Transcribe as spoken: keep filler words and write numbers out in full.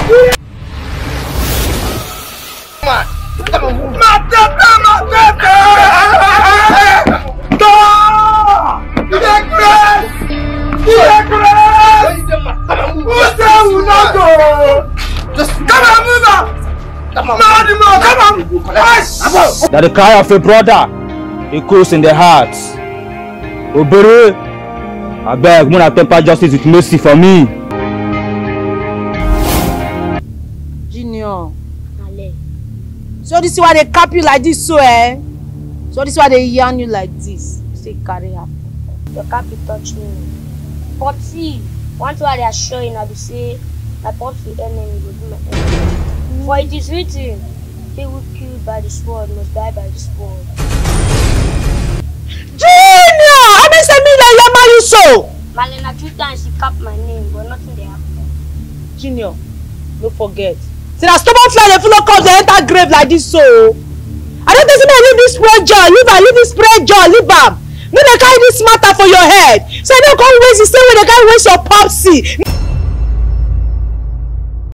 That the cry of a brother echoes in the heart. Obere, I beg, Mona temper justice with mercy for me. Junior, so this is why they cap you like this, so eh? So this is why they yarn you like this. Say carry up. Your cap will touch me. But see, one thing they are showing, I will say, my pops will enemy will do my enemy. Mm. For it is written, he who killed by the sword must die by the sword. Junior! I mean, say me like Yama you so. Malena two times she capped my name, but nothing they happen. Junior, don't forget. See that stubborn fly they follow come, they enter grave like this so. I don't think you leave this pressure, leave her, leave this pressure, leave her. No, they carry this matter for your head. So they don't come waste the same way they can't waste your popsy.